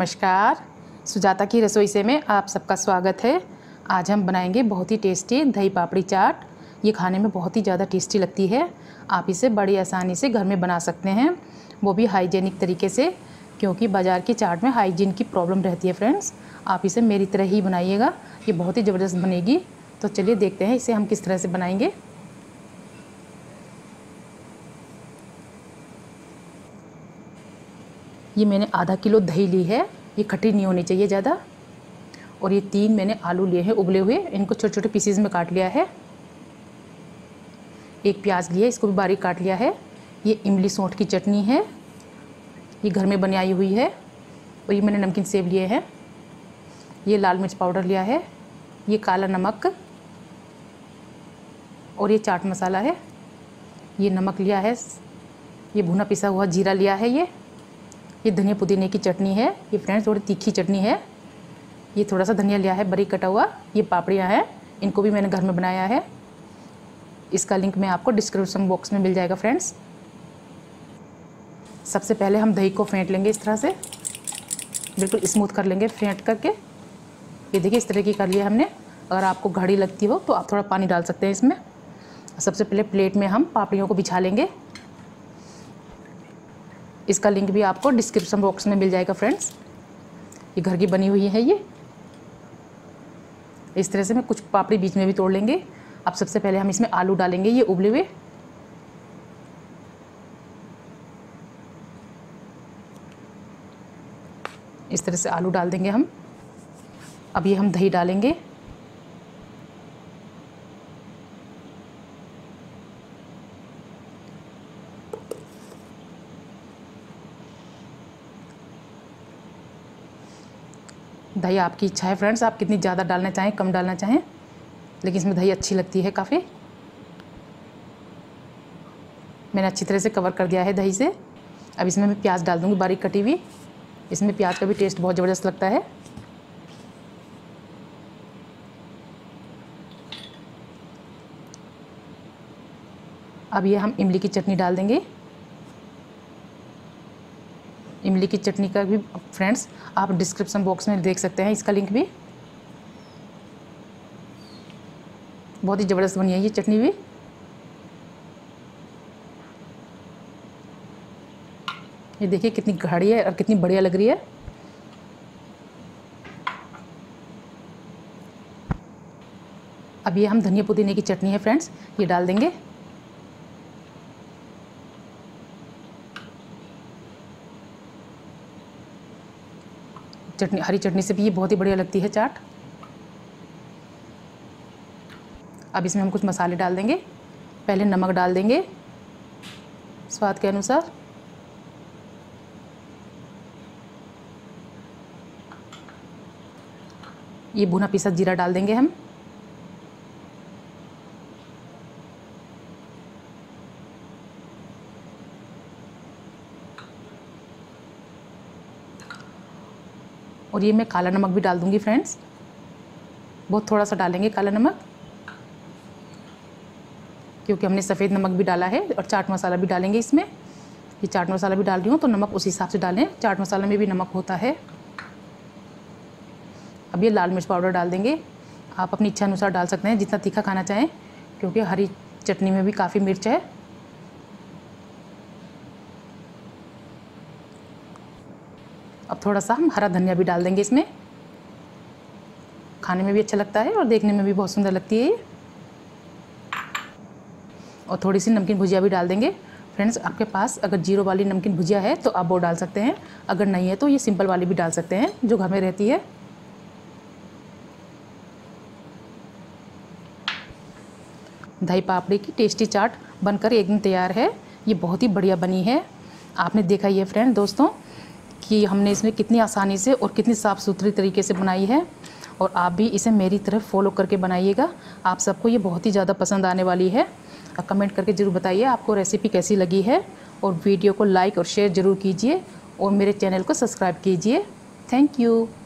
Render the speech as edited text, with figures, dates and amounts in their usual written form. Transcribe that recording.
नमस्कार, सुजाता की रसोई से में आप सबका स्वागत है। आज हम बनाएंगे बहुत ही टेस्टी दही पापड़ी चाट। ये खाने में बहुत ही ज़्यादा टेस्टी लगती है। आप इसे बड़ी आसानी से घर में बना सकते हैं, वो भी हाइजीनिक तरीके से, क्योंकि बाज़ार की चाट में हाइजीन की प्रॉब्लम रहती है। फ्रेंड्स, आप इसे मेरी तरह ही बनाइएगा, ये बहुत ही ज़बरदस्त बनेगी। तो चलिए देखते हैं इसे हम किस तरह से बनाएंगे। ये मैंने आधा किलो दही ली है, ये खट्टी नहीं होनी चाहिए ज़्यादा। और ये 3 मैंने आलू लिए हैं उबले हुए, इनको छोटे छोटे पीसेस में काट लिया है। एक प्याज लिया, इसको भी बारीक काट लिया है। ये इमली सौंठ की चटनी है, ये घर में बनाई हुई है। और ये मैंने नमकीन सेब लिए हैं। ये लाल मिर्च पाउडर लिया है, ये काला नमक, और ये चाट मसाला है। ये नमक लिया है, ये भुना पिसा हुआ जीरा लिया है। ये धनिया पुदीने की चटनी है। ये फ्रेंड्स थोड़ी तीखी चटनी है। ये थोड़ा सा धनिया लिया है बारीक कटा हुआ। ये पापड़ियाँ हैं, इनको भी मैंने घर में बनाया है। इसका लिंक मैं आपको डिस्क्रिप्शन बॉक्स में मिल जाएगा। फ्रेंड्स, सबसे पहले हम दही को फेंट लेंगे, इस तरह से बिल्कुल स्मूथ कर लेंगे फेंट करके। ये देखिए इस तरह की कर लिया हमने। अगर आपको गाढ़ी लगती हो तो आप थोड़ा पानी डाल सकते हैं इसमें। सबसे पहले प्लेट में हम पापड़ियों को बिछा लेंगे। इसका लिंक भी आपको डिस्क्रिप्शन बॉक्स में मिल जाएगा। फ्रेंड्स, ये घर की बनी हुई है। ये इस तरह से मैं कुछ पापड़ी बीच में भी तोड़ लेंगे। अब सबसे पहले हम इसमें आलू डालेंगे, ये उबले हुए। इस तरह से आलू डाल देंगे हम। अब ये हम दही डालेंगे। दही आपकी इच्छा है फ्रेंड्स, आप कितनी ज़्यादा डालना चाहें, कम डालना चाहें, लेकिन इसमें दही अच्छी लगती है काफ़ी। मैंने अच्छी तरह से कवर कर दिया है दही से। अब इसमें मैं प्याज डाल दूँगी बारीक कटी हुई। इसमें प्याज का भी टेस्ट बहुत ज़बरदस्त लगता है। अब ये हम इमली की चटनी डाल देंगे। इमली की चटनी का भी फ्रेंड्स आप डिस्क्रिप्शन बॉक्स में देख सकते हैं, इसका लिंक भी। बहुत ही ज़बरदस्त बनी है ये चटनी भी। ये देखिए कितनी गाढ़ी है और कितनी बढ़िया लग रही है। अब ये हम धनिया पुदीने की चटनी है फ्रेंड्स, ये डाल देंगे। चटनी, हरी चटनी से भी ये बहुत ही बढ़िया लगती है चाट। अब इसमें हम कुछ मसाले डाल देंगे। पहले नमक डाल देंगे स्वाद के अनुसार। ये भुना पिसा जीरा डाल देंगे हम। और ये मैं काला नमक भी डाल दूंगी फ्रेंड्स, बहुत थोड़ा सा डालेंगे काला नमक, क्योंकि हमने सफ़ेद नमक भी डाला है और चाट मसाला भी डालेंगे इसमें। ये चाट मसाला भी डाल रही हूँ तो नमक उस हिसाब से डालें, चाट मसाला में भी नमक होता है। अब ये लाल मिर्च पाउडर डाल देंगे। आप अपनी इच्छा अनुसार डाल सकते हैं, जितना तीखा खाना चाहें, क्योंकि हरी चटनी में भी काफ़ी मिर्च है। अब थोड़ा सा हम हरा धनिया भी डाल देंगे इसमें, खाने में भी अच्छा लगता है और देखने में भी बहुत सुंदर लगती है ये। और थोड़ी सी नमकीन भुजिया भी डाल देंगे। फ्रेंड्स, आपके पास अगर जीरो वाली नमकीन भुजिया है तो आप वो डाल सकते हैं, अगर नहीं है तो ये सिंपल वाली भी डाल सकते हैं जो घर में रहती है। दही पापड़ी की टेस्टी चाट बनकर एकदम तैयार है। ये बहुत ही बढ़िया बनी है। आपने देखा ये फ्रेंड दोस्तों कि हमने इसमें कितनी आसानी से और कितनी साफ़ सुथरी तरीके से बनाई है। और आप भी इसे मेरी तरह फॉलो करके बनाइएगा, आप सबको ये बहुत ही ज़्यादा पसंद आने वाली है। कमेंट करके ज़रूर बताइए आपको रेसिपी कैसी लगी है, और वीडियो को लाइक और शेयर ज़रूर कीजिए, और मेरे चैनल को सब्सक्राइब कीजिए। Thank you.